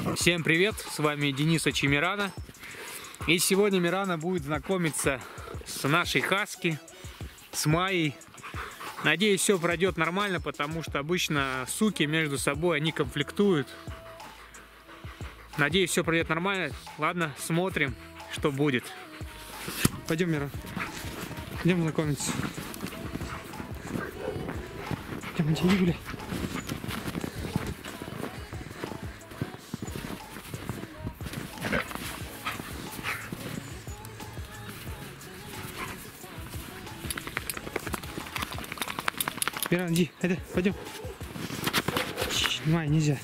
Всем привет, с вами Денис и Мирана. И сегодня Мирана будет знакомиться с нашей хаски, с Майей. Надеюсь, все пройдет нормально, потому что обычно суки между собой, они конфликтуют. Надеюсь, все пройдет нормально. Ладно, смотрим, что будет. Пойдем, Мира. Идем знакомиться. Идем, иди гуляй. Миран, иди, пойдем. Снимай, нельзя.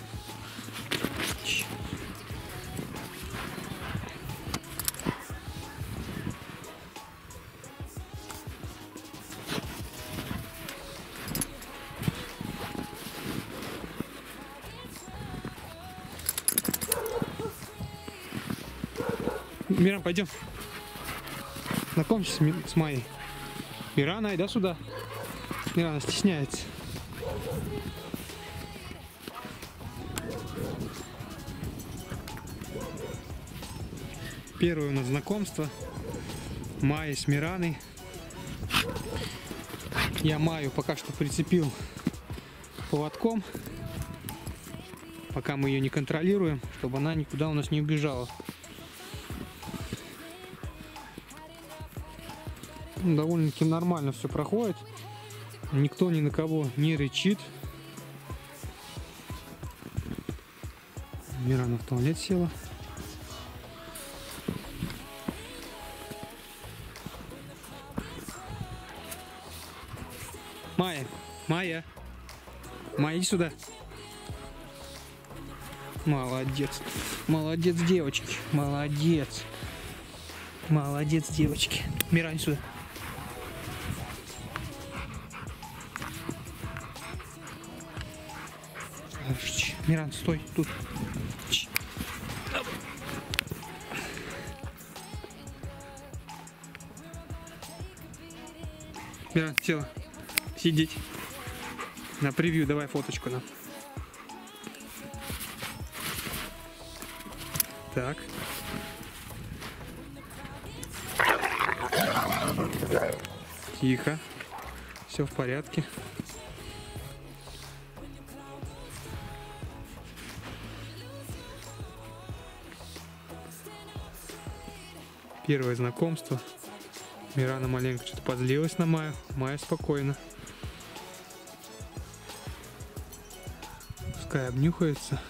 Миран, пойдем. Знакомься с Майей. Мирана, иди сюда. Мирана стесняется. Первое у нас знакомство Майи с Мираной. Я Майю пока что прицепил поводком, пока мы ее не контролируем, чтобы она никуда у нас не убежала. Довольно-таки нормально все проходит. Никто ни на кого не рычит. Мирана в туалет села. Майя, иди сюда. Молодец. Молодец, девочки. Молодец. Молодец, девочки. Мирана, сюда. Миран, стой тут. Миран, села. Сидеть. На превью давай фоточку нам. Так. Тихо. Все в порядке. Первое знакомство. Мирана маленько что-то позлилась на Майю. Майя спокойно. Пускай обнюхается.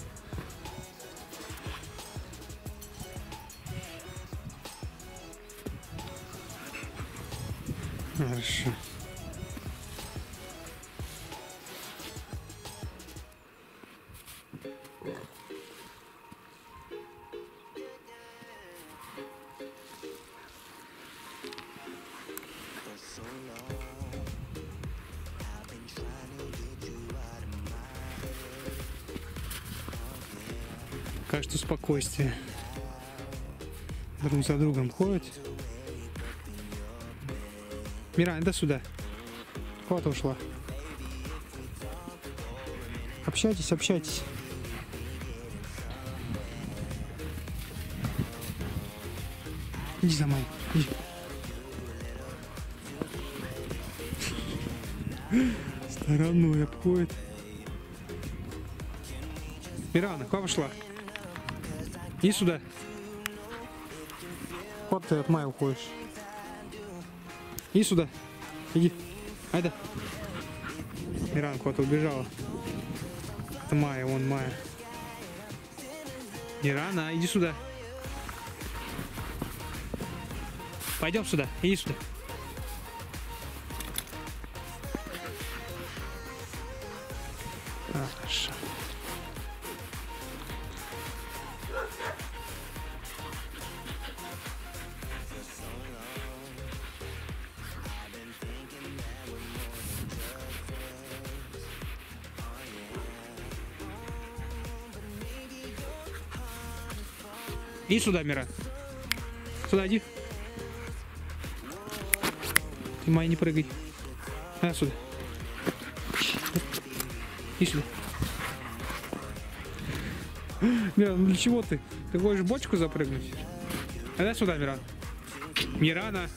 Хорошо. Кажется, спокойствие. Друг за другом ходят. Миран, иди сюда. Куда-то ушла. Общайтесь, общайтесь. Иди за мной. Иди. Стороной обходит. Мирана, куда пошла? Иди сюда. Вот ты от Майи уходишь. Иди сюда. Иди. Айда. Мирана куда-то убежала. Это Майя, вон Майя. Мирана, иди сюда. Пойдем сюда. Иди сюда. Хорошо. Иди сюда, Мира. Сюда иди. Ты, Майя, не прыгай. Сюда. Иди сюда. Миран, ну для чего ты? Ты хочешь в бочку запрыгнуть? А дай сюда, Миран. Мирана.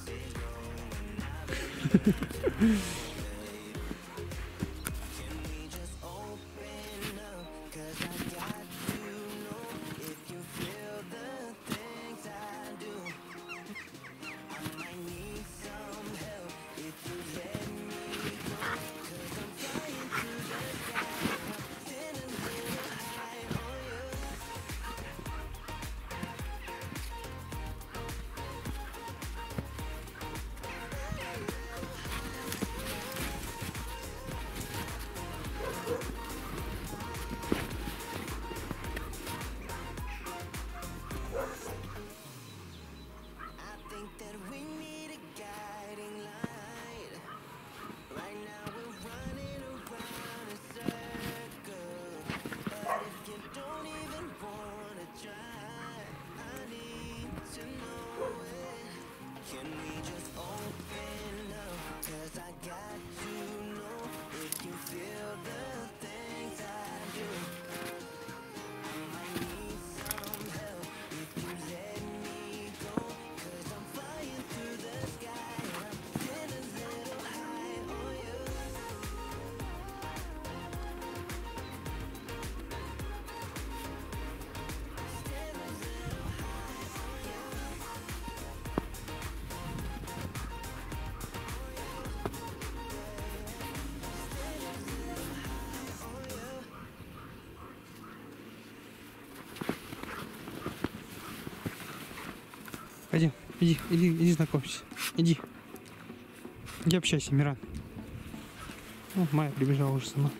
Пойдем, иди знакомься. Иди общайся, Миран. О, Майя прибежала уже сама.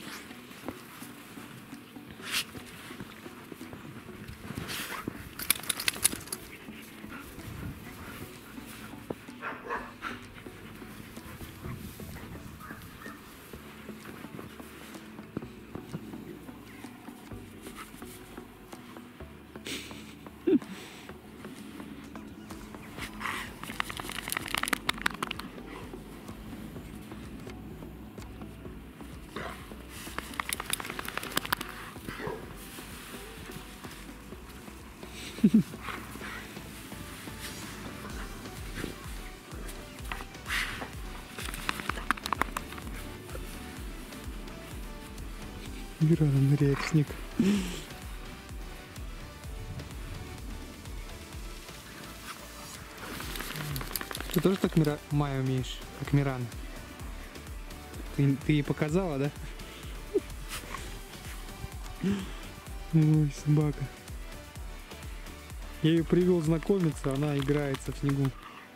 Мирана ныряет в снег. Ты тоже так Майя умеешь, как Мирана? Ты ей показала, да? Ой, собака. Я ее привел знакомиться, она играется в снегу.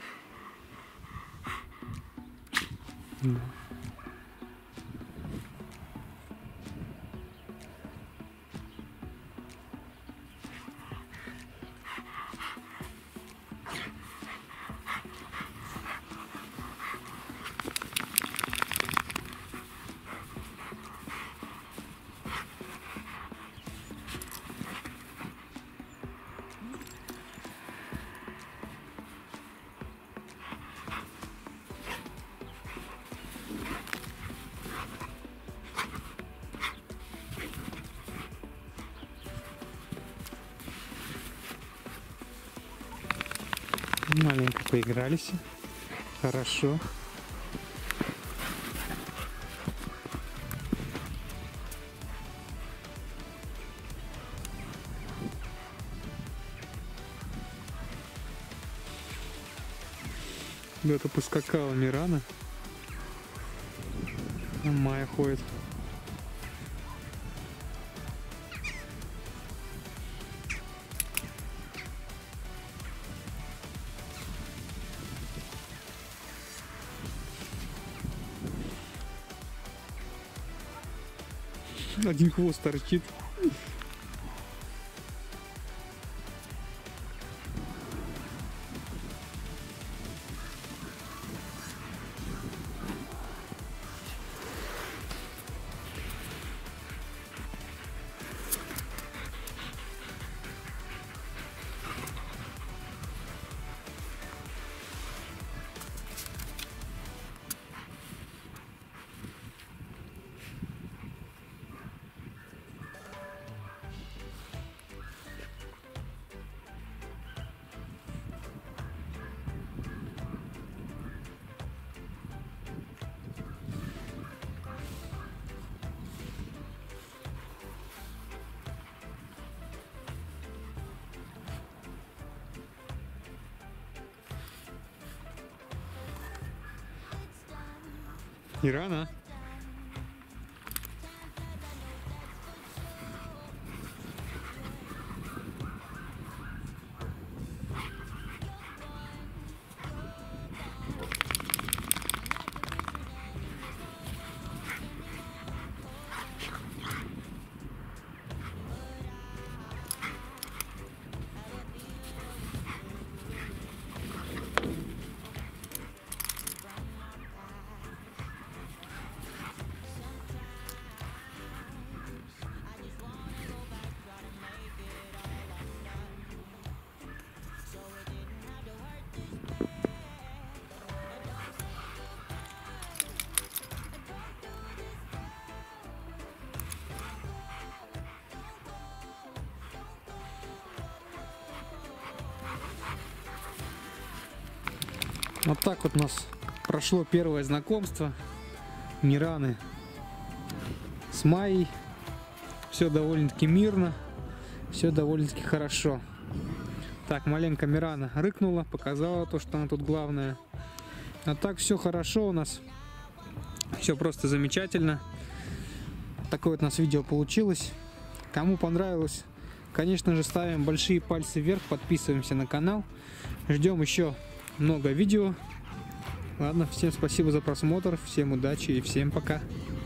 Да. Маленько поигрались. Хорошо. Где-то поскакала Мирана. А Майя ходит. Один хвост торчит. Не рано. Вот так вот у нас прошло первое знакомство Мираны с Майей. Все довольно-таки мирно, все довольно-таки хорошо. Так, маленько Мирана рыкнула, показала то, что она тут главная. А так все хорошо у нас, все просто замечательно. Такое вот у нас видео получилось. Кому понравилось, конечно же, ставим большие пальцы вверх, подписываемся на канал. Ждем еще много видео. Ладно, всем спасибо за просмотр, всем удачи и всем пока.